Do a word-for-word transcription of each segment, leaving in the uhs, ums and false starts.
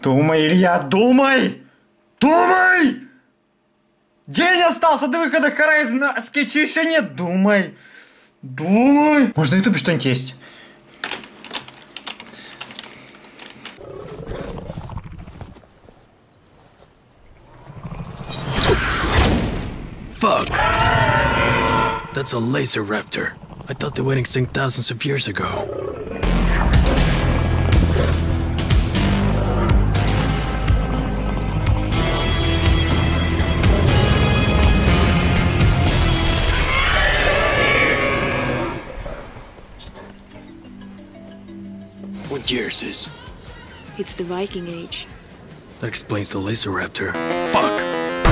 Думай, Илья, думай! Думай! День остался до выхода Horizon, а скетчей еще нет. Думай! Думай! Может, на ютубе что-нибудь есть? Fuck! That's a laser raptor. I thought they went extinct thousands of years ago. What year is this? It's the Viking Age. That explains the laser raptor. Fuck!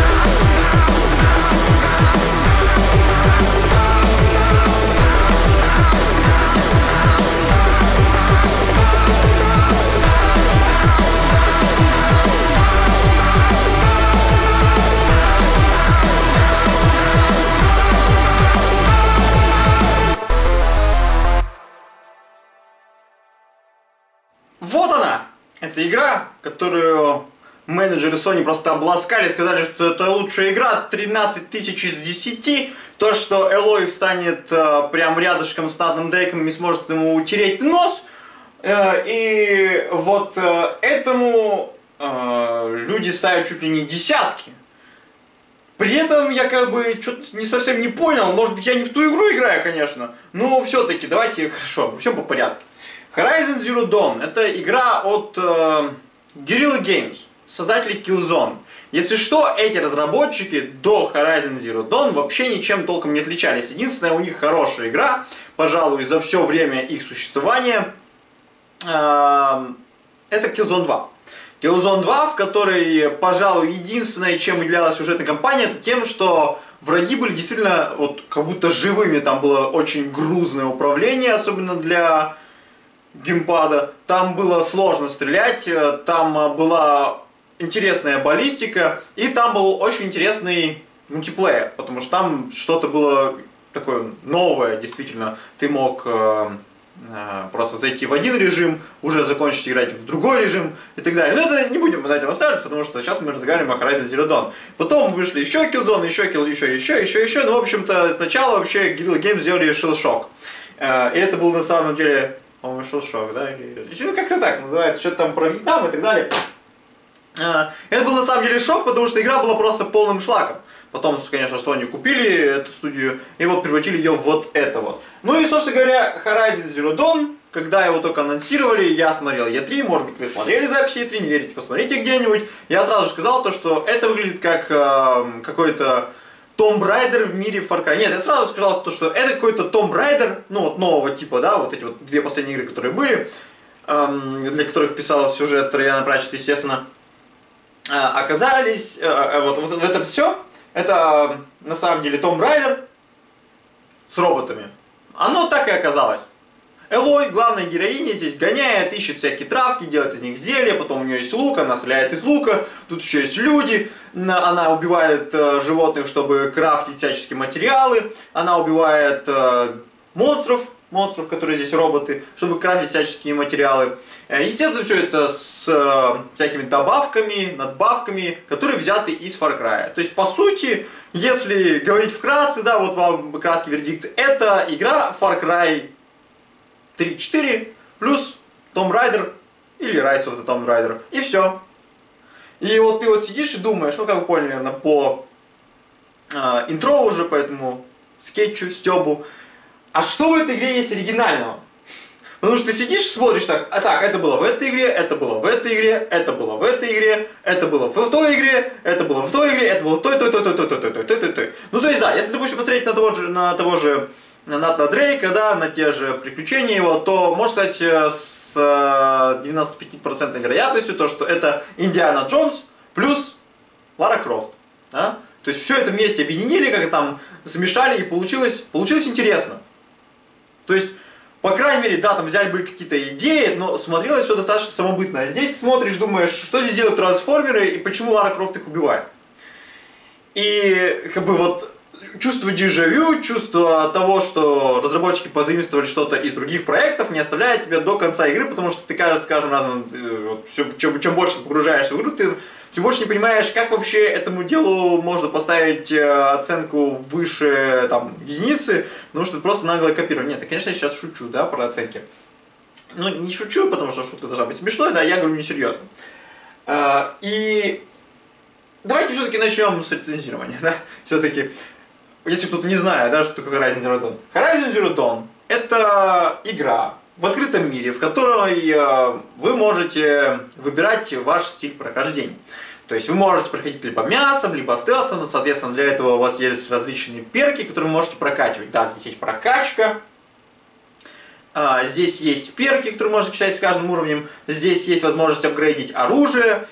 Вот она! Это игра, которую менеджеры Sony просто обласкали, сказали, что это лучшая игра, тринадцать тысяч из десяти. То, что Элой встанет э, прям рядышком с Натаном Дрейком и сможет ему утереть нос. Э, и вот э, этому э, люди ставят чуть ли не десятки. При этом я как бы что-то не совсем не понял, может быть я не в ту игру играю, конечно, но все-таки давайте, хорошо, все по порядку. Horizon Zero Dawn — это игра от э, Guerrilla Games, создателей Killzone. Если что, эти разработчики до Horizon Zero Dawn вообще ничем толком не отличались. Единственная у них хорошая игра, пожалуй, за все время их существования, э, это Killzone два. Killzone два, в которой, пожалуй, единственное, чем выделялась сюжетная кампания, это тем, что враги были действительно вот как будто живыми. Там было очень грузное управление, особенно для геймпада. Там было сложно стрелять, там была интересная баллистика, и там был очень интересный мультиплеер, потому что там что-то было такое новое, действительно. Ты мог э, э, просто зайти в один режим, уже закончить играть в другой режим и так далее. Но это не будем на этом оставить, потому что сейчас мы разговариваем о Horizon Zero Dawn. Потом вышли еще Killzone, еще Kill, еще, еще, еще, еще. Ну, в общем-то, сначала вообще Guerrilla Games сделали Shell Shock. Э, и это был на самом деле... По-моему, Shell-Shock, да? Или... как-то так называется, что-то там про Вьетнам и так далее. Это был на самом деле шок, потому что игра была просто полным шлаком. Потом, конечно, Sony купили эту студию и вот превратили ее в вот это вот. Ну и, собственно говоря, Horizon Zero Dawn, когда его только анонсировали, я смотрел и три, может быть, вы смотрели записи и три, не верите, посмотрите где-нибудь. Я сразу же сказал то, что это выглядит как э, какой-то Tomb Raider в мире Far Cry. Нет, я сразу сказал, то, что это какой-то Tomb Raider, ну вот нового типа, да, вот эти вот две последние игры, которые были, эм, для которых писал сюжет Трояна Пратчетт, естественно, э, оказались, э, вот, вот, вот это все, это э, на самом деле Tomb Raider с роботами. Оно так и оказалось. Элой, главная героиня, здесь гоняет, ищет всякие травки, делает из них зелья, потом у нее есть лук, она стреляет из лука, тут еще есть люди, она убивает э, животных, чтобы крафтить всяческие материалы, она убивает э, монстров, монстров, которые здесь роботы, чтобы крафтить всяческие материалы. Естественно, все это с э, всякими добавками, надбавками, которые взяты из Far Cry. То есть, по сути, если говорить вкратце, да, вот вам краткий вердикт, это игра Far Cry три-четыре плюс Tomb Raider или Rise of the Tomb Raider. И все. И вот ты вот сидишь и думаешь, ну как вы поняли, наверное, по э, интро уже, по этому скетчу, стебу, а что в этой игре есть оригинального? Потому что ты сидишь, смотришь так, а так, это было в этой игре, это было в этой игре, это было в этой игре, это было в той игре, это было в той игре, это было в той, той, той, той, той, той, той, той, той, той. Ну то есть да, если ты будешь посмотреть на того же, на того же Натана Дрейка, да, на те же приключения его, то можно сказать с девяносто пять процентов вероятностью то, что это Индиана Джонс плюс Лара Крофт. Да? То есть все это вместе объединили, как там смешали, и получилось, получилось интересно. То есть, по крайней мере, да, там взяли были какие-то идеи, но смотрелось все достаточно самобытно. А здесь смотришь, думаешь, что здесь делают трансформеры и почему Лара Крофт их убивает. И как бы вот чувство дежавю, чувство того, что разработчики позаимствовали что-то из других проектов, не оставляет тебя до конца игры, потому что ты кажется, с каждым разом, вот, все, чем, чем больше ты погружаешься в игру, ты все больше не понимаешь, как вообще этому делу можно поставить оценку выше там, единицы, потому что это просто наглое копирование. Нет, я, конечно, сейчас шучу, да, про оценки. Ну, не шучу, потому что шутка должна быть смешной, да, я говорю несерьезно. И давайте все-таки начнем с рецензирования, да, все-таки. Если кто-то не знает, да, что такое Horizon Zero Dawn. Horizon Zero Dawn — это игра в открытом мире, в которой э, вы можете выбирать ваш стиль прохождения. То есть вы можете проходить либо мясом, либо стелсом, соответственно, для этого у вас есть различные перки, которые вы можете прокачивать. Да, здесь есть прокачка, э, здесь есть перки, которые можно качать с каждым уровнем, здесь есть возможность апгрейдить оружие,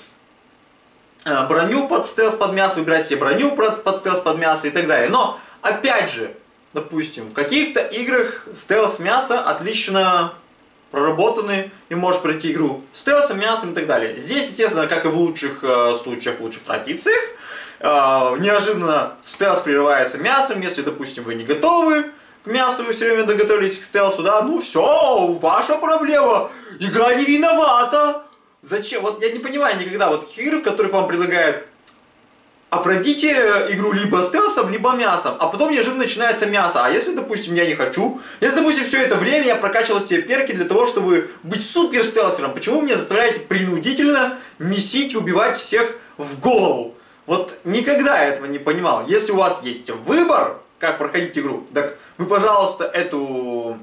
броню под стелс, под мясо, выбирать себе броню под стелс, под мясо и так далее. Но, опять же, допустим, в каких-то играх стелс мясо отлично проработаны и можешь пройти игру стелсом, мясом и так далее. Здесь, естественно, как и в лучших э, случаях, в лучших традициях, э, неожиданно стелс прерывается мясом, если, допустим, вы не готовы к мясу, вы все время доготовились к стелсу, да, ну все, ваша проблема, игра не виновата. Зачем? Вот я не понимаю никогда вот игры, в которых вам предлагают: а пройдите игру либо стелсом, либо мясом, а потом неожиданно начинается мясо. А если, допустим, я не хочу? Если, допустим, все это время я прокачивал себе перки для того, чтобы быть супер стелсером, почему вы меня заставляете принудительно месить и убивать всех в голову? Вот никогда я этого не понимал. Если у вас есть выбор, как проходить игру, так вы, пожалуйста, эту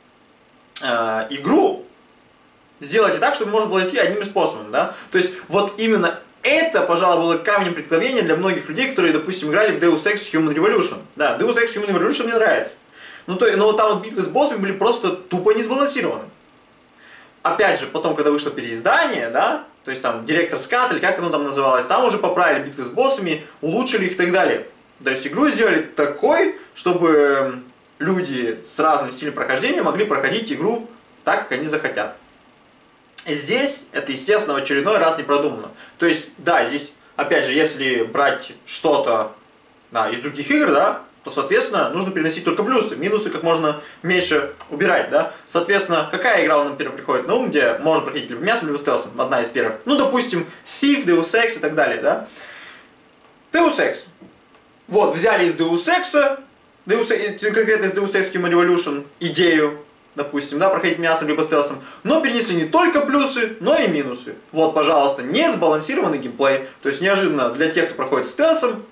э, игру сделайте так, чтобы можно было идти одним из способов, да? То есть вот именно это, пожалуй, было камнем преткновения для многих людей, которые, допустим, играли в Deus Ex Human Revolution. Да, Deus Ex Human Revolution мне нравится. Ну, то, но вот там вот битвы с боссами были просто тупо не сбалансированы. Опять же, потом, когда вышло переиздание, да, то есть там Director's Cut, или как оно там называлось, там уже поправили битвы с боссами, улучшили их и так далее. То есть игру сделали такой, чтобы люди с разным стилем прохождения могли проходить игру так, как они захотят. Здесь это, естественно, в очередной раз не продумано. То есть, да, здесь, опять же, если брать что-то, да, из других игр, да, то, соответственно, нужно переносить только плюсы. Минусы как можно меньше убирать, да. Соответственно, какая игра, нам первая приходит на ум, где можно проходить либо мясом, либо стелсом, одна из первых. Ну, допустим, Thief, Deus Ex и так далее, да. Deus Ex. Вот, взяли из Deus Ex, Deus, конкретно из Deus Ex Human Revolution, идею, допустим, да, проходить мясом либо стелсом, но перенесли не только плюсы, но и минусы. Вот, пожалуйста, не сбалансированный геймплей, то есть неожиданно для тех, кто проходит стелсом,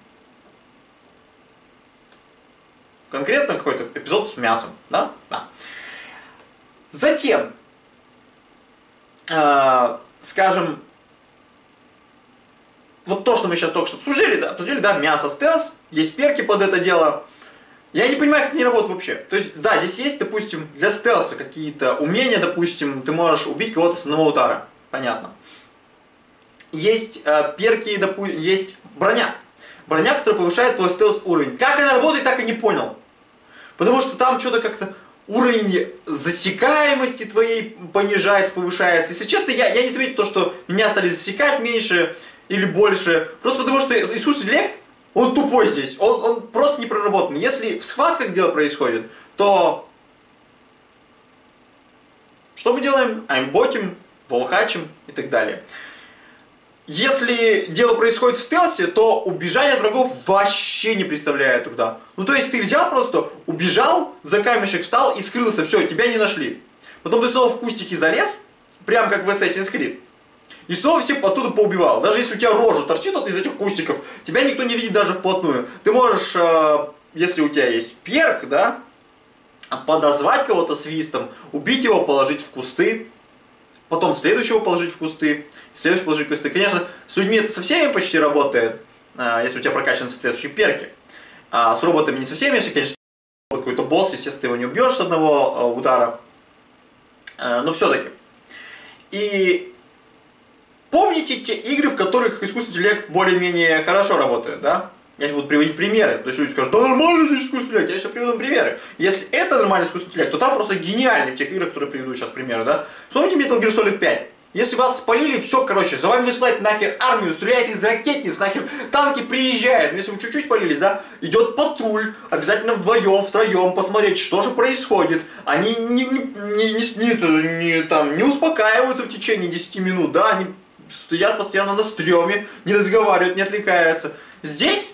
конкретно какой-то эпизод с мясом, да, да. Затем, э, скажем, вот то, что мы сейчас только что обсудили, да, обсудили, да, мясо, стелс, есть перки под это дело. Я не понимаю, как они работают вообще. То есть, да, здесь есть, допустим, для стелса какие-то умения, допустим, ты можешь убить кого-то с одного удара. Понятно. Есть э, перки, допустим, есть броня. Броня, которая повышает твой стелс уровень. Как она работает, так и не понял. Потому что там что-то как-то уровень засекаемости твоей понижается, повышается. Если честно, я, я не заметил то, что меня стали засекать меньше или больше. Просто потому что искусственный интеллект, он тупой здесь, он, он просто не проработан. Если в схватках дело происходит, то что мы делаем? Аймботим, волхачим и так далее. Если дело происходит в стелсе, то убежание от врагов вообще не представляет труда. Ну то есть ты взял просто, убежал, за камешек встал и скрылся, все, тебя не нашли. Потом ты снова в кустики залез, прям как в Assassin's Creed. И снова всех оттуда поубивал. Даже если у тебя рожа торчит вот из этих кустиков, тебя никто не видит даже вплотную. Ты можешь, э, если у тебя есть перк, да, подозвать кого-то свистом, убить его, положить в кусты, потом следующего положить в кусты, следующего положить в кусты. Конечно, с людьми это со всеми почти работает, э, если у тебя прокачаны соответствующие перки. А с роботами не со всеми, если, конечно, какой-то босс, естественно, ты его не убьешь с одного э, удара. Э, но все-таки. И помните те игры, в которых искусственный интеллект более-менее хорошо работает, да? Я сейчас буду приводить примеры. То есть люди скажут, да нормально здесь искусственный интеллект, я сейчас приведу примеры. Если это нормальный искусственный интеллект, то там просто гениальный в тех играх, которые приведу сейчас примеры, да? Вспомните Metal Gear Solid пять. Если вас спалили, все, короче, за вами высылать нахер армию, стреляет из ракетниц, нахер танки приезжают. Но если вы чуть-чуть спалились, да, идет патруль, обязательно вдвоем, втроем посмотреть, что же происходит. Они не, не, не, не, не, не, там, не успокаиваются в течение десяти минут, да, они стоят постоянно на стреме, не разговаривают, не отвлекаются. Здесь,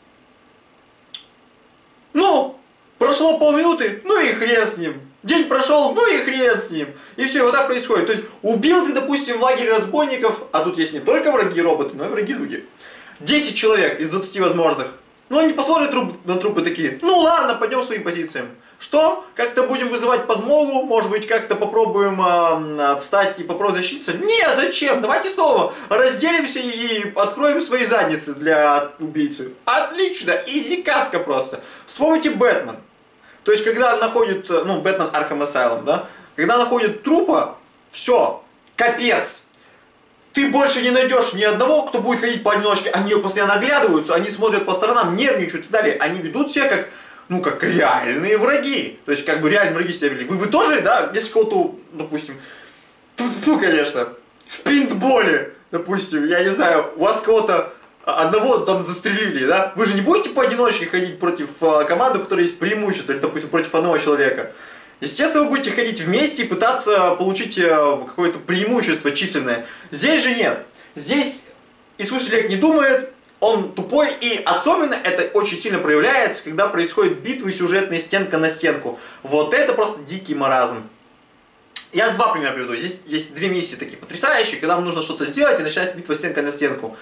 ну, прошло полминуты, ну и хрен с ним. День прошел, ну и хрен с ним. И все, вот так происходит. То есть убил ты, допустим, в лагере разбойников, а тут есть не только враги-роботы, но и враги-люди. десять человек из двадцати возможных. Ну они посмотрят труп, на трупы такие, ну ладно, пойдем своим позициям. Что? Как-то будем вызывать подмогу, может быть, как-то попробуем э, встать и попробовать защититься? Не, зачем? Давайте снова разделимся и откроем свои задницы для убийцы. Отлично, изи-катка просто. Вспомните Бэтмен. То есть, когда находит, ну, Бэтмен Арkham Asylum, да, когда находит трупа, все, капец. Ты больше не найдешь ни одного, кто будет ходить поодиночке. Они постоянно оглядываются, они смотрят по сторонам, нервничают и так далее. Они ведут себя как, ну, как реальные враги. То есть, как бы реальные враги себя вели. Вы, вы тоже, да, если кого-то, допустим, ну, конечно, в пейнтболе, допустим, я не знаю, у вас кого-то одного там застрелили, да? Вы же не будете поодиночке ходить против э, команды, у которой есть преимущество, или, допустим, против одного человека. Естественно, вы будете ходить вместе и пытаться получить э, какое-то преимущество численное. Здесь же нет. Здесь искусственный интеллект не думает, он тупой, и особенно это очень сильно проявляется, когда происходят битвы сюжетные стенка на стенку. Вот это просто дикий маразм. Я два примера приведу. Здесь есть две миссии такие потрясающие, когда вам нужно что-то сделать, и начинается битва стенка на стенку.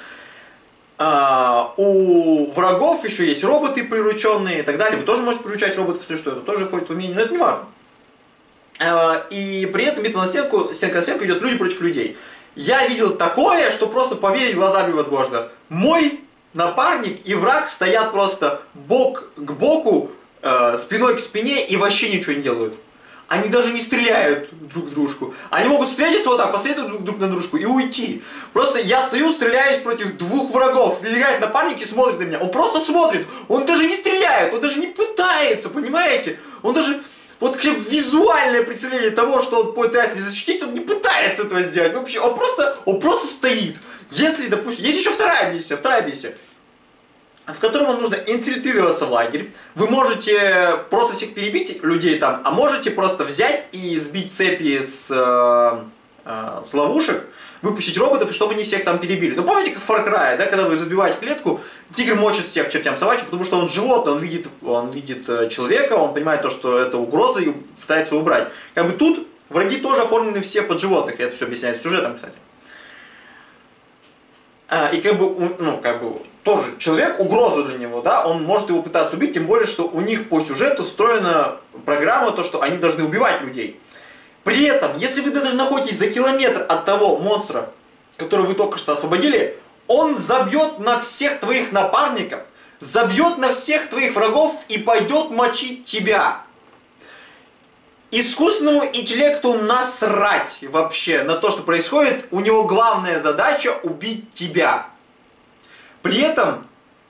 Uh, у врагов еще есть роботы прирученные и так далее. Вы тоже можете приручать роботов, если что, это тоже входит в умение, но это не важно. Uh, и при этом битва на стенку, стенка на стенку идет люди против людей. Я видел такое, что просто поверить глазами возможно. Мой напарник и враг стоят просто бок к боку, uh, спиной к спине и вообще ничего не делают. Они даже не стреляют друг в дружку. Они могут встретиться вот так, посмотреть друг, друг на дружку и уйти. Просто я стою, стреляюсь против двух врагов. Прибегает напарник и смотрит на меня. Он просто смотрит. Он даже не стреляет. Он даже не пытается, понимаете? Он даже... Вот визуальное представление того, что он пытается защитить, он не пытается этого сделать. Вообще, он просто, он просто стоит. Если, допустим... Есть еще вторая миссия. Вторая миссия. В котором вам нужно инфильтрироваться в лагерь. Вы можете просто всех перебить, людей там, а можете просто взять и сбить цепи с, э, э, с ловушек, выпустить роботов, и чтобы они всех там перебили. Ну помните, как в Far Cry, да, когда вы забиваете клетку, тигр мочит всех к чертям собачьим, потому что он животное, он видит, он видит человека, он понимает то, что это угроза, и пытается его убрать. Как бы тут враги тоже оформлены все под животных, и это все объясняется сюжетом, кстати. А, и как бы, ну, как бы, тоже человек, угроза для него, да, он может его пытаться убить, тем более, что у них по сюжету встроена программа, то, что они должны убивать людей. При этом, если вы даже находитесь за километр от того монстра, которого вы только что освободили, он забьет на всех твоих напарников, забьет на всех твоих врагов и пойдет мочить тебя. Искусственному интеллекту насрать вообще на то, что происходит. У него главная задача убить тебя. При этом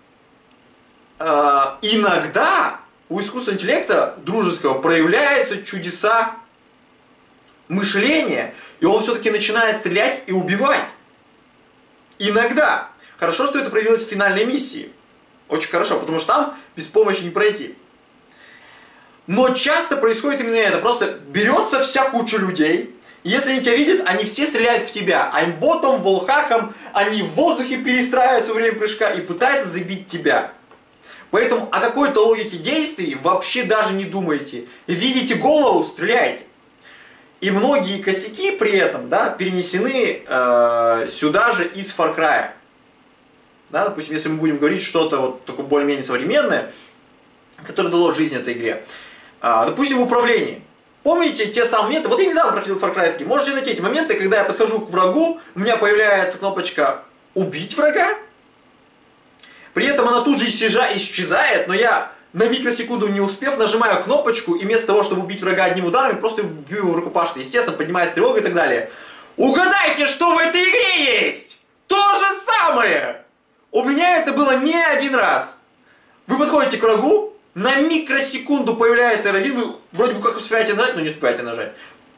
э, иногда у искусственного интеллекта дружеского проявляются чудеса мышления, и он все-таки начинает стрелять и убивать. Иногда. Хорошо, что это проявилось в финальной миссии. Очень хорошо, потому что там без помощи не пройти. Но часто происходит именно это. Просто берется вся куча людей, и если они тебя видят, они все стреляют в тебя. Аймботом, волхаком, они в воздухе перестраиваются во время прыжка и пытаются забить тебя. Поэтому о какой-то логике действий вообще даже не думайте. Видите голову, стреляйте. И многие косяки при этом, да, перенесены э, сюда же из Far Cry. Да, допустим, если мы будем говорить что-то вот такое более-менее современное, которое дало жизнь этой игре. Э, допустим, в управлении. Помните те самые моменты? Вот я недавно проходил Far Cry три. Можете найти эти моменты, когда я подхожу к врагу, у меня появляется кнопочка «Убить врага». При этом она тут же исчезает, но я на микросекунду не успев, нажимаю кнопочку, и вместо того, чтобы убить врага одним ударом, просто бью его в рукопашно. Естественно, поднимается тревога и так далее. Угадайте, что в этой игре есть! То же самое! У меня это было не один раз. Вы подходите к врагу, на микросекунду появляется эр один, вы вроде бы как успеваете нажать, но не успеваете нажать.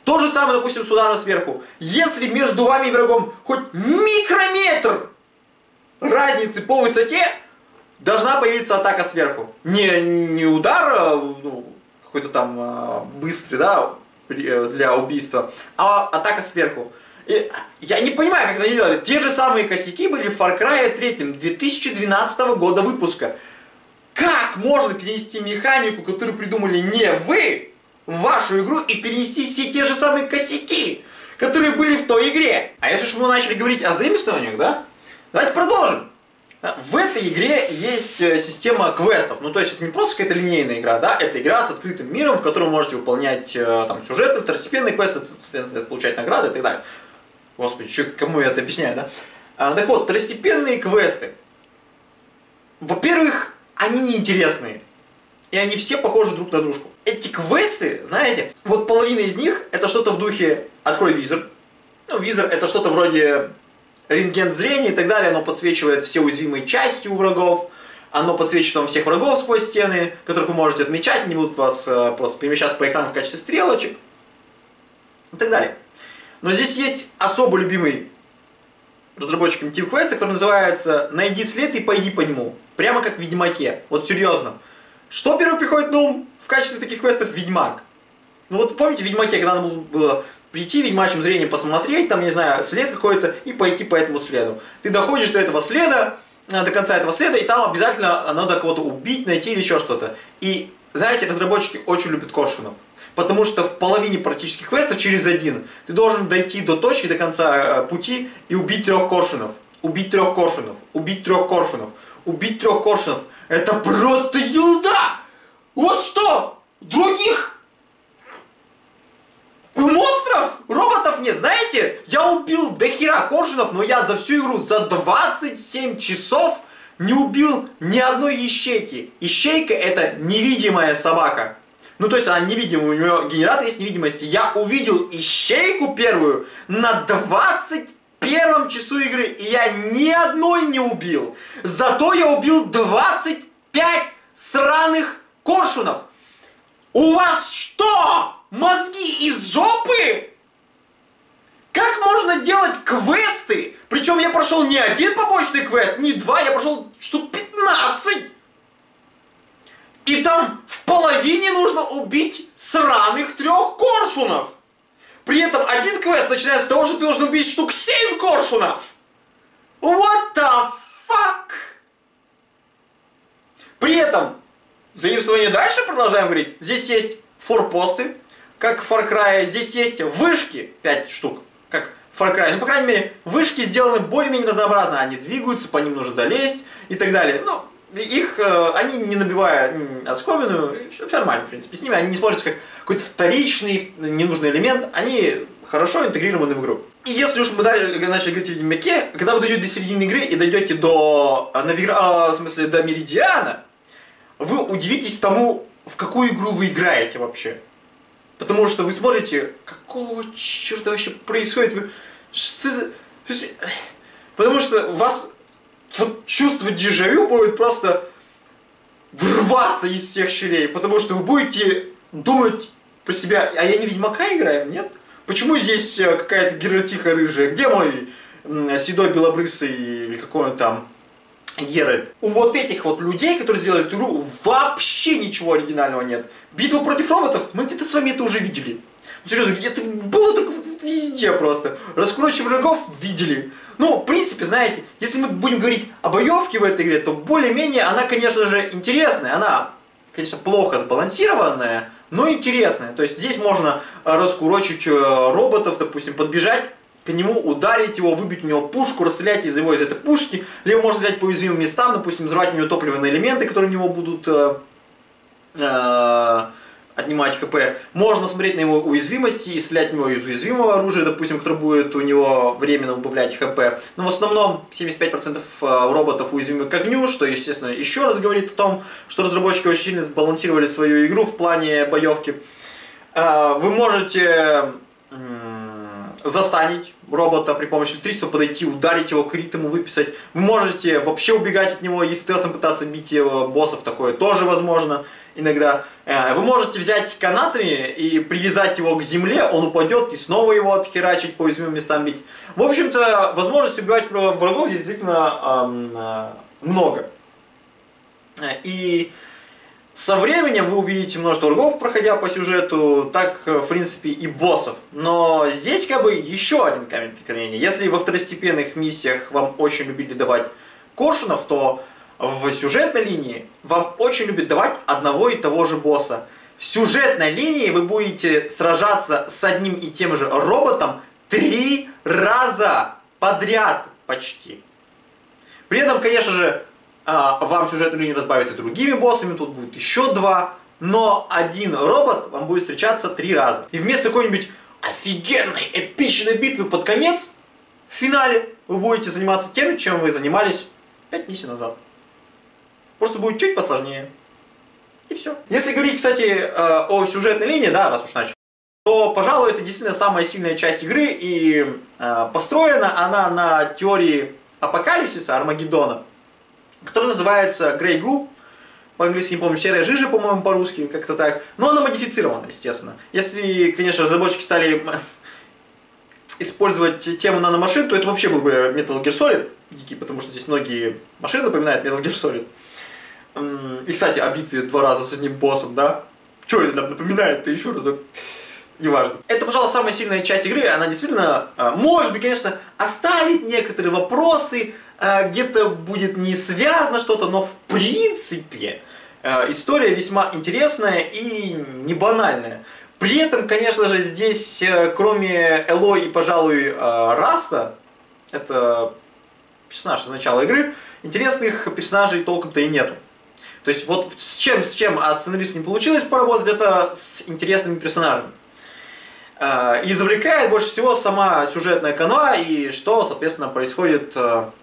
То же самое, допустим, с ударом сверху. Если между вами и врагом хоть микрометр разницы по высоте, должна появиться атака сверху. Не, не удар, ну, какой-то там быстрый, да, для убийства, а атака сверху. И я не понимаю, как это делали. Те же самые косяки были в Far Cry три две тысячи двенадцатого года выпуска. Как можно перенести механику, которую придумали не вы, в вашу игру и перенести все те же самые косяки, которые были в той игре? А если уж мы начали говорить о заимствованиях, да? Давайте продолжим. В этой игре есть система квестов. Ну, то есть это не просто какая-то линейная игра, да? Это игра с открытым миром, в котором вы можете выполнять там сюжетные, второстепенные квесты, соответственно, получать награды и так далее. Господи, что, кому я это объясняю, да? А, так вот, второстепенные квесты. Во-первых, они неинтересные. И они все похожи друг на дружку. Эти квесты, знаете, вот половина из них это что-то в духе «Открой визор». Ну, визор это что-то вроде рентген зрения и так далее. Оно подсвечивает все уязвимые части у врагов. Оно подсвечивает вам всех врагов сквозь стены, которых вы можете отмечать. Они будут вас э, просто перемещаться по экрану в качестве стрелочек. И так далее. Но здесь есть особо любимый разработчиками тип квеста, который называется «Найди след и пойди по нему». Прямо как в Ведьмаке. Вот серьезно. Что первый приходит на ум в качестве таких квестов? Ведьмак. Ну вот помните в Ведьмаке, когда надо было прийти ведьмачьим зрением посмотреть, там, не знаю, след какой-то и пойти по этому следу. Ты доходишь до этого следа, до конца этого следа, и там обязательно надо кого-то убить, найти или еще что-то. И, знаете, разработчики очень любят коршунов. Потому что в половине практически квестов через один ты должен дойти до точки, до конца пути и убить трех коршунов. Убить трех коршунов. Убить трех коршунов. Убить трех коршунов. Это просто елда! Вот что! Других монстров, роботов нет. Знаете, я убил дохера коршунов, но я за всю игру за двадцать семь часов не убил ни одной ищейки. Ищейка это невидимая собака. Ну, то есть она невидимая, у нее генератор есть невидимости. Я увидел ищейку первую на двадцать первом часу игры, и я ни одной не убил. Зато я убил двадцать пять сраных коршунов. У вас что? Мозги из жопы? Как можно делать квесты? Причем я прошел не один побочный квест, не два, я прошел штук пятнадцать. И там в половине нужно убить сраных трех коршунов. При этом один квест начинается с того, что ты должен убить штук семь коршунов. What the fuck? При этом, заимствование дальше продолжаем говорить. Здесь есть форпосты, как в Far Cry. Здесь есть вышки, пять штук, как в Far Cry. Ну, по крайней мере, вышки сделаны более-менее разнообразно. Они двигаются, по ним нужно залезть и так далее. Ну, их, э, они не набивая оскомину, все нормально, в принципе, с ними они не смотрятся как какой-то вторичный, ненужный элемент, они хорошо интегрированы в игру. И если уж мы дальше начали говорить о Ведьмаке, когда вы дойдете до середины игры и дойдете до, навигра... в смысле, до Меридиана, вы удивитесь тому, в какую игру вы играете вообще. Потому что вы смотрите, какого черта вообще происходит, вы... Что за... Потому что у вас... Вот чувство дежавю будет просто врываться из всех щелей, потому что вы будете думать про себя, а я не Ведьмака играю, нет? Почему здесь какая-то Геральтиха рыжая? Где мой седой белобрысый или какой он там Геральт? У вот этих вот людей, которые сделали эту игру, вообще ничего оригинального нет. Битва против роботов, мы где-то с вами это уже видели. Серьезно, это было только везде просто. Раскройчи врагов видели. Ну, в принципе, знаете, если мы будем говорить о боевке в этой игре, то более-менее она, конечно же, интересная. Она, конечно, плохо сбалансированная, но интересная. То есть здесь можно раскурочить роботов, допустим, подбежать к нему, ударить его, выбить у него пушку, расстрелять из его из этой пушки. Либо можно стрелять по уязвимым местам, допустим, взрывать у него топливные элементы, которые у него будут... Э, э, отнимать хп. Можно смотреть на его уязвимости и стрелять в него из уязвимого оружия, допустим, которое будет у него временно убавлять хп. Но в основном семьдесят пять процентов роботов уязвимы к огню, что, естественно, еще раз говорит о том, что разработчики очень сильно сбалансировали свою игру в плане боевки. Вы можете застанить робота при помощи электричества, подойти, ударить его, крит ему выписать. Вы можете вообще убегать от него и стелсом пытаться бить его боссов, такое тоже возможно иногда. Вы можете взять канатами и привязать его к земле, он упадет, и снова его отхерачить, по уязвимым местам бить. В общем-то, возможность убивать врагов здесь действительно э, много. И со временем вы увидите множество врагов, проходя по сюжету, так, в принципе, и боссов. Но здесь как бы еще один камень преткновения. Если во второстепенных миссиях вам очень любили давать коршунов, то в сюжетной линии вам очень любят давать одного и того же босса. В сюжетной линии вы будете сражаться с одним и тем же роботом три раза подряд почти. При этом, конечно же, вам сюжетную линию разбавят и другими боссами, тут будет еще два, но один робот вам будет встречаться три раза. И вместо какой-нибудь офигенной, эпичной битвы под конец, в финале вы будете заниматься тем, чем вы занимались пять миссий назад. Просто будет чуть посложнее. И все. Если говорить, кстати, о сюжетной линии, да, раз уж начали, то, пожалуй, это действительно самая сильная часть игры, и построена она на теории апокалипсиса, Армагеддона, который называется Grey Goo, по-английски не помню, серая жижа, по-моему, по-русски, как-то так. Но она модифицирована, естественно. Если, конечно, разработчики стали использовать тему наномашин, то это вообще был бы Metal Gear Solid дикий, потому что здесь многие машины напоминают Metal Gear Solid. И, кстати, о битве два раза с одним боссом, да? Что это нам напоминает-то еще разок? Неважно. Это, пожалуй, самая сильная часть игры. Она действительно, может быть, конечно, оставит некоторые вопросы, где-то будет не связано что-то, но в принципе история весьма интересная и не банальная. При этом, конечно же, здесь, кроме Элой и, пожалуй, Раста, это персонаж с начала игры, интересных персонажей толком-то и нету. То есть вот с чем, с чем от сценаристу не получилось поработать, это с интересными персонажами. И завлекает больше всего сама сюжетная канва и что, соответственно, происходит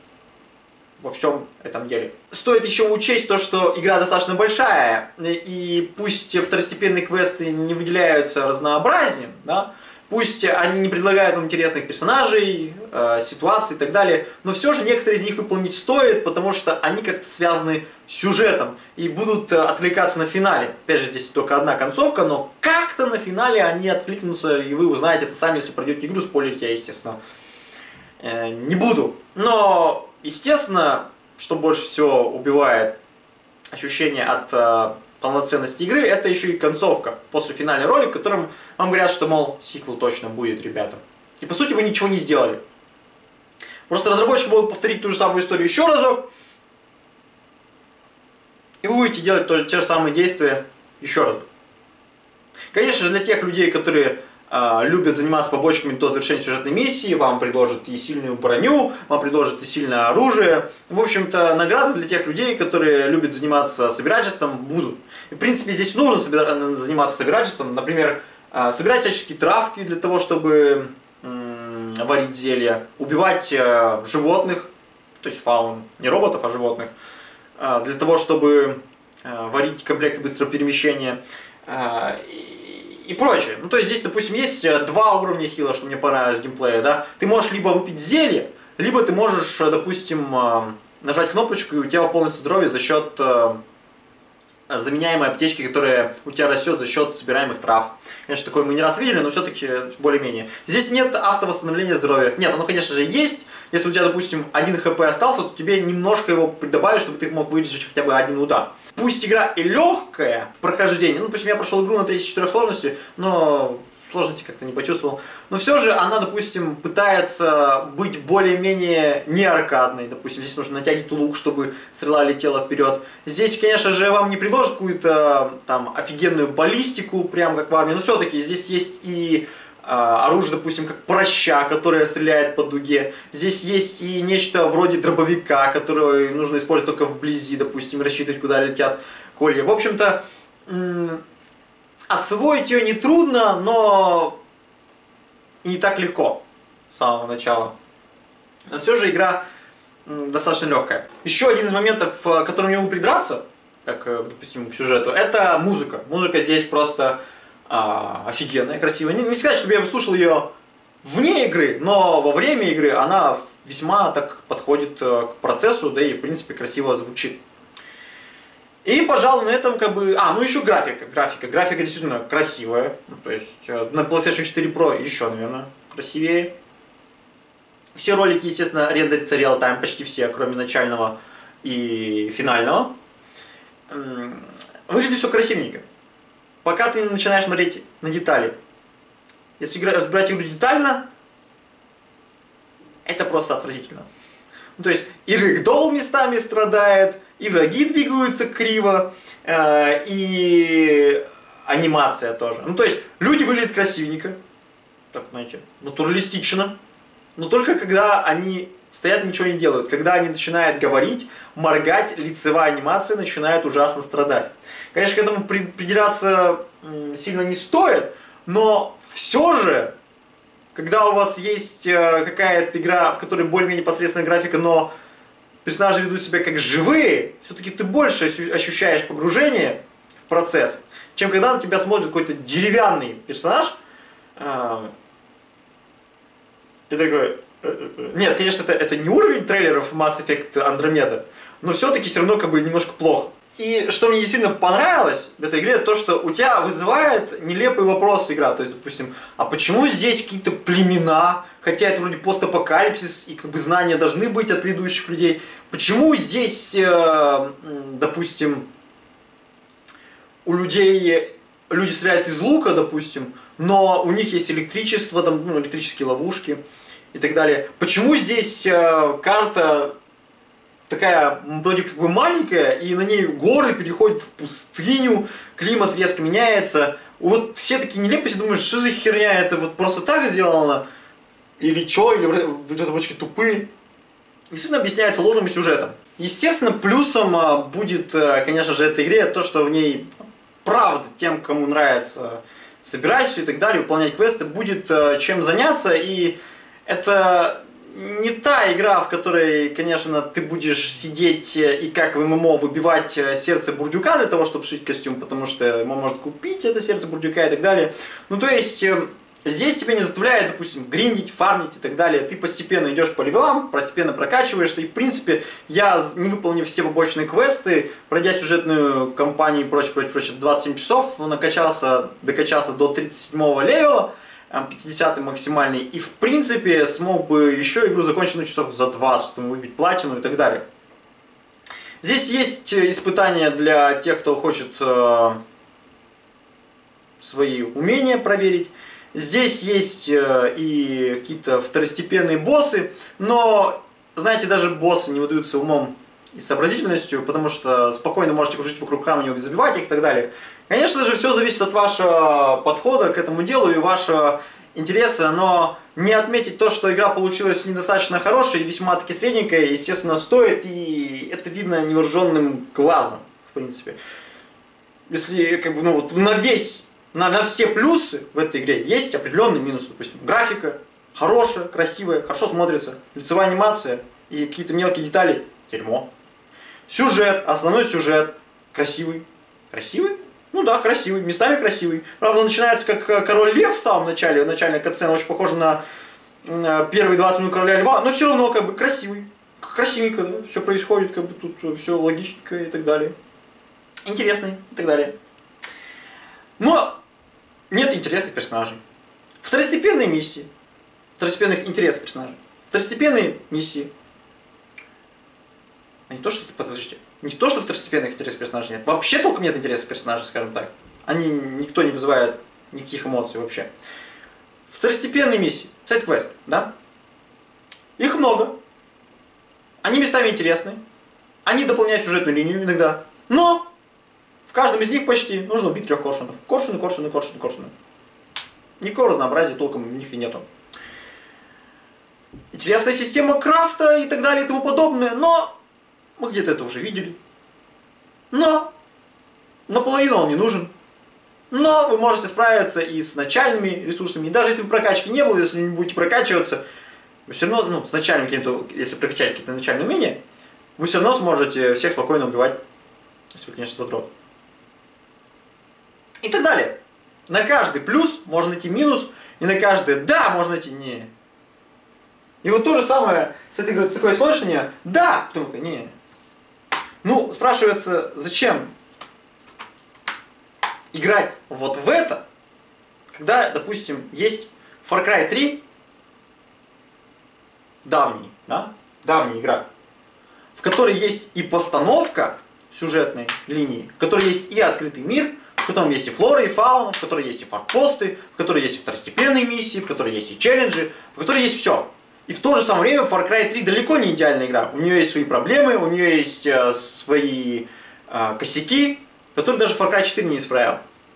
во всем этом деле. Стоит еще учесть то, что игра достаточно большая, и пусть второстепенные квесты не выделяются разнообразием, да, пусть они не предлагают вам интересных персонажей, э, ситуаций и так далее, но все же некоторые из них выполнить стоит, потому что они как-то связаны с сюжетом и будут отвлекаться на финале. Опять же, здесь только одна концовка, но как-то на финале они откликнутся, и вы узнаете это сами, если пройдете игру. Спойлерить я, естественно, э, не буду. Но, естественно, что больше всего убивает ощущение от э, полноценности игры, это еще и концовка после финальный ролик, в котором вам говорят, что, мол, сиквел точно будет, ребята. И по сути вы ничего не сделали. Просто разработчики могут повторить ту же самую историю еще разок, и вы будете делать тоже те же самые действия еще раз. Конечно же, для тех людей, которые э, любят заниматься побочками до завершения сюжетной миссии, вам предложат и сильную броню, вам предложат и сильное оружие. В общем-то, награды для тех людей, которые любят заниматься собирательством, будут. И, в принципе, здесь нужно собира- заниматься собирательством. Например, э, собирать всяческие травки для того, чтобы э, варить зелья, убивать э, животных, то есть фаун, не роботов, а животных, э, для того, чтобы э, варить комплекты быстрого перемещения. Э, И прочее. Ну, то есть здесь, допустим, есть два уровня хила, что мне понравилось в геймплее, да. Ты можешь либо выпить зелье, либо ты можешь, допустим, нажать кнопочку, и у тебя пополнится здоровье за счет заменяемой аптечки, которая у тебя растет за счет собираемых трав. Конечно, такое мы не раз видели, но все-таки более-менее. Здесь нет автовосстановления здоровья. Нет, оно, конечно же, есть. Если у тебя, допустим, один хп остался, то тебе немножко его добавить, чтобы ты мог вылечить хотя бы один удар. Пусть игра и легкая в прохождении, ну, допустим, я прошел игру на тридцать четыре сложности, но сложности как-то не почувствовал. Но все же она, допустим, пытается быть более-менее не аркадной. Допустим, здесь нужно натягивать лук, чтобы стрела летела вперед. Здесь, конечно же, вам не предложат какую-то там офигенную баллистику, прям как в армии, но все-таки здесь есть и оружие, допустим, как проща, которое стреляет по дуге. Здесь есть и нечто вроде дробовика, которое нужно использовать только вблизи, допустим, рассчитывать, куда летят колья. В общем-то, освоить ее нетрудно, но не так легко с самого начала. Но все же игра достаточно легкая. Еще один из моментов, к которым я могу придраться, как, допустим, к сюжету, это музыка. Музыка здесь просто А, офигенная, красивая. Не, не сказать, чтобы я бы слушал ее вне игры, но во время игры она весьма так подходит к процессу, да и в принципе красиво звучит. И, пожалуй, на этом как бы... А, ну еще графика. Графика. Графика действительно красивая. Ну, то есть на PlayStation четыре Pro еще, наверное, красивее. Все ролики, естественно, рендерятся реал-тайм, почти все, кроме начального и финального. Выглядит все красивенько. Пока ты начинаешь смотреть на детали. Если разбирать игру детально, это просто отвратительно. Ну, то есть и рэгдолл местами страдает, и враги двигаются криво, э, и анимация тоже. Ну, то есть люди выглядят красивенько, так, знаете, натуралистично, но только когда они стоят, ничего не делают. Когда они начинают говорить, моргать, лицевая анимация начинает ужасно страдать. Конечно, к этому придираться сильно не стоит, но все же, когда у вас есть какая-то игра, в которой более-менее посредственная графика, но персонажи ведут себя как живые, все-таки ты больше ощущаешь погружение в процесс, чем когда на тебя смотрит какой-то деревянный персонаж. И такой... Нет, конечно, это, это не уровень трейлеров Mass Effect Andromeda, но все-таки все равно как бы немножко плохо. И что мне действительно понравилось в этой игре, то что у тебя вызывает нелепый вопрос игра. То есть, допустим, а почему здесь какие-то племена, хотя это вроде постапокалипсис, и как бы знания должны быть от предыдущих людей. Почему здесь, э, допустим, у людей люди стреляют из лука, допустим, но у них есть электричество, там, ну, электрические ловушки и так далее. Почему здесь э, карта такая вроде как бы маленькая, и на ней горы переходят в пустыню, климат резко меняется. Вот все такие нелепости, думаешь, что за херня, это вот просто так сделано? Или что, или разработчики тупые. Действительно объясняется ложным сюжетом. Естественно, плюсом будет, конечно же, этой игре то, что в ней правда тем, кому нравится собирать все и так далее, выполнять квесты, будет чем заняться, и это не та игра, в которой, конечно, ты будешь сидеть и как в ММО выбивать сердце бурдюка для того, чтобы шить костюм, потому что ММО может купить это сердце бурдюка и так далее. Ну, то есть, здесь тебя не заставляет, допустим, гриндить, фармить и так далее. Ты постепенно идешь по левелам, постепенно прокачиваешься. И, в принципе, я, не выполнив все побочные квесты, пройдя сюжетную кампанию и прочее, прочее, прочее, двадцать семь часов, накачался, докачался до тридцать седьмого левела, пятидесятый максимальный, и в принципе смог бы еще игру закончить на часов за двадцать, чтобы выбить платину и так далее. Здесь есть испытания для тех, кто хочет э, свои умения проверить. Здесь есть э, и какие-то второстепенные боссы, но, знаете, даже боссы не выдаются умом и сообразительностью, потому что спокойно можете кружить вокруг камня, забивать их и так далее. Конечно же, все зависит от вашего подхода к этому делу и вашего интереса, но не отметить то, что игра получилась недостаточно хорошей и весьма-таки средненькая, естественно, стоит, и это видно невооруженным глазом, в принципе. Если, как бы, ну, вот на весь, на, на все плюсы в этой игре есть определенный минус, допустим, графика хорошая, красивая, хорошо смотрится, лицевая анимация и какие-то мелкие детали – дерьмо. Сюжет, основной сюжет красивый. Красивый? Ну да, красивый, местами красивый. Правда, он начинается как Король Лев в самом начале, начальная катсцена очень похожа на, на первые двадцать минут Короля Льва, но все равно как бы красивый. Красивенько, да? Все происходит, как бы тут все логичненько и так далее. Интересный и так далее. Но нет интересных персонажей. Второстепенные миссии. Второстепенных интересных персонажей. Второстепенные миссии. А не то, что, подождите, не то, что второстепенных интересных персонажей нет. Вообще толком нет интересных персонажей, скажем так. Они, никто не вызывает никаких эмоций вообще. Второстепенные миссии. Сайд-квест, да? Их много. Они местами интересны. Они дополняют сюжетную линию иногда. Но в каждом из них почти нужно убить трех коршунов. Коршуны, коршуны, коршуны, коршуны. Никакого разнообразия толком у них и нету. Интересная система крафта и так далее и тому подобное, но мы где-то это уже видели. Но наполовину он не нужен. Но вы можете справиться и с начальными ресурсами. И даже если бы прокачки не было, если не будете прокачиваться, вы все равно, ну, с начальным каким-то, если прокачать какие-то начальные умения, вы все равно сможете всех спокойно убивать. Если вы, конечно, задрот. И так далее. На каждый плюс можно найти минус, и на каждый да можно найти не. И вот то же самое с этой игрой. Ты такой смотришь на нее, да, потом такой, не. Ну, спрашивается, зачем играть вот в это, когда, допустим, есть Far Cry три, давний, да? Давняя игра, в которой есть и постановка сюжетной линии, в которой есть и открытый мир, в котором есть и флора, и фауна, в которой есть и форпосты, в которой есть и второстепенные миссии, в которой есть и челленджи, в которой есть все. И в то же самое время Far Cry три далеко не идеальная игра. У нее есть свои проблемы, у нее есть э, свои э, косяки, которые даже Far Cry четыре не исправил.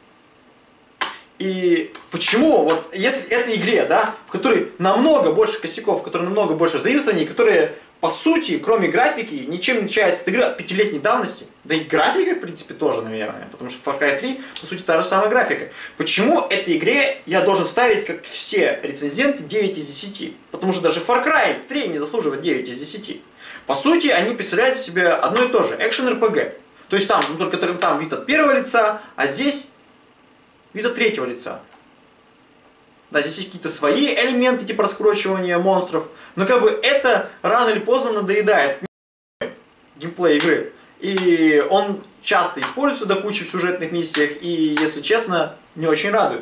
И почему, вот если этой игре, да, в которой намного больше косяков, в которой намного больше заимствований, которые, по сути, кроме графики, ничем не отличается от игры от пятилетней давности, да и графика, в принципе, тоже, наверное, потому что Far Cry три, по сути, та же самая графика. Почему этой игре я должен ставить, как все рецензенты, девять из десяти? Потому что даже Far Cry три не заслуживает девять из десяти. По сути, они представляют себе одно и то же, экшен эр пи джи. То есть там, ну, только там вид от первого лица, а здесь вид от третьего лица. Да, здесь есть какие-то свои элементы, типа раскручивания монстров, но как бы это рано или поздно надоедает в геймплей игры. И он часто используется до кучи в сюжетных миссиях, и, если честно, не очень радует.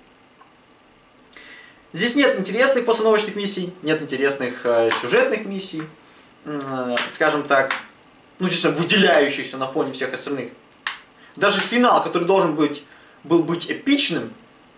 Здесь нет интересных постановочных миссий, нет интересных э, сюжетных миссий, э, скажем так, ну, действительно, выделяющихся на фоне всех остальных. Даже финал, который должен быть был быть эпичным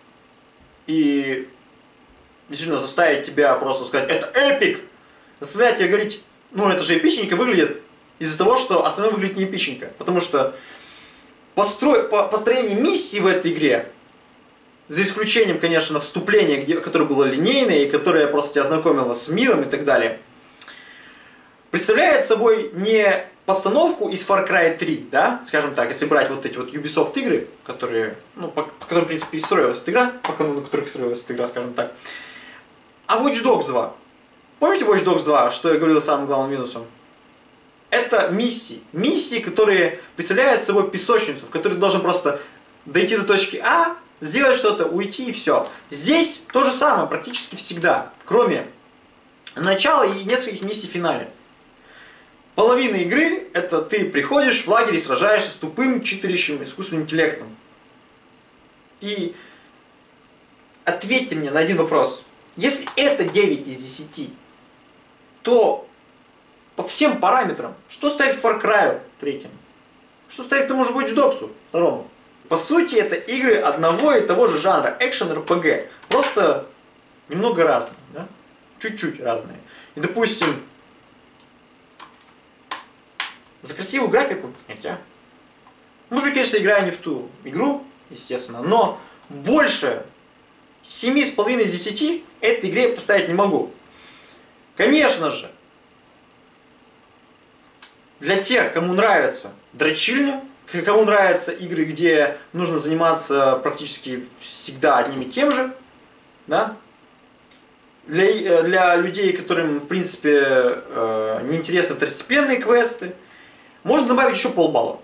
и действительно заставить тебя просто сказать, это эпик, заставлять тебя говорить, ну это же эпичненько выглядит, из-за того, что остальное выглядит не эпичненько. Потому что построй, по, построение миссии в этой игре, за исключением, конечно, вступления, где, которое было линейное и которое просто тебя знакомило с миром и так далее, представляет собой не постановку из Far Cry три, да, скажем так, если брать вот эти вот Ubisoft игры, которые, ну, по, по которым, в принципе, и строилась эта игра, по канону которых строилась эта игра, скажем так. А Watch Dogs два. Помните Watch Dogs два, что я говорил самым главным минусом? Это миссии. Миссии, которые представляют собой песочницу, в которой ты должен просто дойти до точки А, сделать что-то, уйти и все. Здесь то же самое практически всегда, кроме начала и нескольких миссий в финале. Половина игры — это ты приходишь в лагерь и сражаешься с тупым читерящим искусственным интеллектом. И ответьте мне на один вопрос. Если это девять из десяти, то по всем параметрам, что ставить Far Cry третьему? Что ставить тому же Watch Dogs второму? По сути, это игры одного и того же жанра, экшен эр пи джи. Просто немного разные, да? Чуть-чуть разные. И, допустим, за красивую графику нельзя. Может быть, конечно, играю не в ту игру, естественно, но больше семи с половиной из десяти этой игре поставить не могу. Конечно же, для тех, кому нравится дрочильня, кому нравятся игры, где нужно заниматься практически всегда одним и тем же, да? Для, для людей, которым, в принципе, э, неинтересны второстепенные квесты, можно добавить еще полбалла.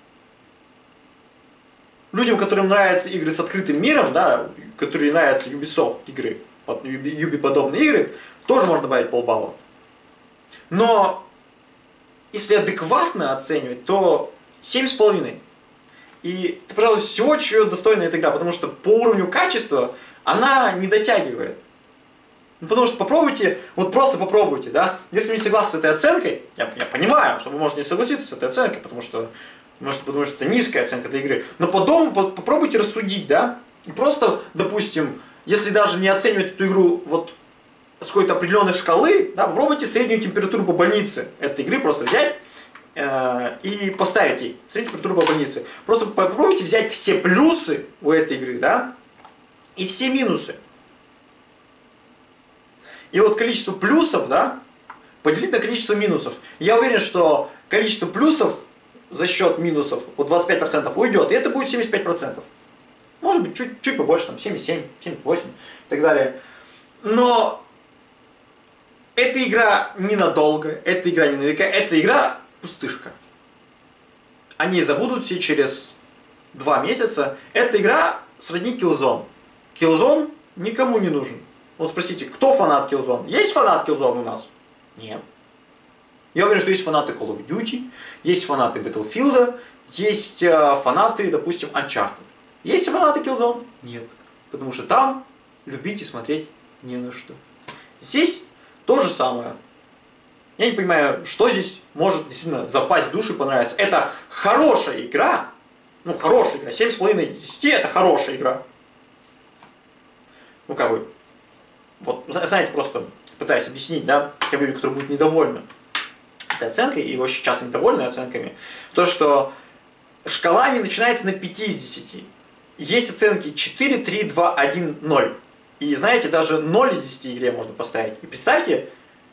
Людям, которым нравятся игры с открытым миром, да, которые нравятся Ubisoft игры, Ubi-подобные игры, тоже можно добавить полбалла. Но если адекватно оценивать, то семь с половиной. И это, пожалуй, всего, чего достойна эта игра, потому что по уровню качества она не дотягивает. Ну, потому что попробуйте, вот просто попробуйте, да. Если вы не согласны с этой оценкой, я, я понимаю, что вы можете не согласиться с этой оценкой, потому что можете подумать, что это низкая оценка для игры. Но потом попробуйте рассудить, да. И просто, допустим, если даже не оценивать эту игру вот с какой-то определенной шкалы, да, попробуйте среднюю температуру по больнице этой игры просто взять э, и поставить ей среднюю температуру по больнице. Просто попробуйте взять все плюсы у этой игры, да, и все минусы. И вот количество плюсов, да, поделить на количество минусов. Я уверен, что количество плюсов за счет минусов вот двадцать пять процентов уйдет, и это будет семьдесят пять процентов. Может быть, чуть, чуть побольше, там, семьдесят семь, семьдесят восемь и так далее. Но эта игра ненадолго, эта игра не на века, эта игра пустышка. О ней забудут все через два месяца. Эта игра сродни Killzone. Killzone никому не нужен. Вот спросите, кто фанат Killzone? Есть фанат Killzone у нас? Нет. Я уверен, что есть фанаты Call of Duty, есть фанаты Battlefield, есть э, фанаты, допустим, Uncharted. Есть фанаты Killzone? Нет. Потому что там любить и смотреть не на что. Здесь то же самое. Я не понимаю, что здесь может действительно запасть в душу и понравиться. Это хорошая игра. Ну, хорошая игра. семь с половиной из десяти это хорошая игра. Ну, как бы, вот, знаете, просто пытаюсь объяснить, да, тем людям, которые будут недовольны этой оценкой, и очень часто недовольны оценками, то, что шкала не начинается на пяти из десяти. Есть оценки четыре, три, два, один, ноль. И знаете, даже ноль из десяти игре можно поставить. И представьте,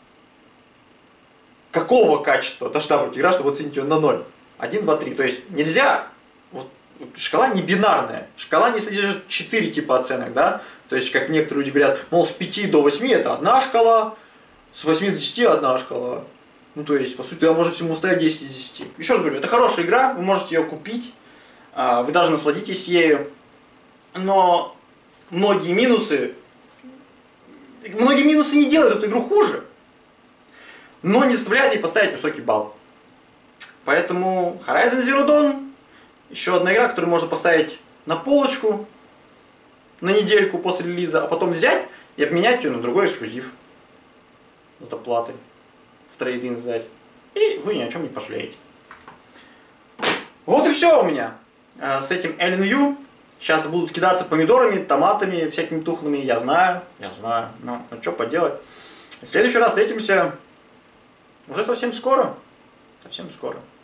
какого качества должна быть игра, чтобы оценить ее на ноль. один, два, три. То есть нельзя... Вот, шкала не бинарная. Шкала не содержит четыре типа оценок, да? То есть, как некоторые люди говорят, мол, с пяти до восьми это одна шкала, с восьми до десяти одна шкала. Ну, то есть, по сути, я можно всему ставить десять из десяти. Еще раз говорю, это хорошая игра, вы можете ее купить, вы даже насладитесь ею, но многие минусы, многие минусы не делают эту игру хуже, но не заставляют ей поставить высокий балл. Поэтому Horizon Zero Dawn еще одна игра, которую можно поставить на полочку на недельку после релиза, а потом взять и обменять ее на другой эксклюзив с доплатой, в трейд-ин сдать. И вы ни о чем не пожалеете. Вот и все у меня с этим Alien View. Сейчас будут кидаться помидорами, томатами, всякими тухлыми, я знаю, я знаю, но ну, что поделать. В следующий раз встретимся уже совсем скоро. Совсем скоро.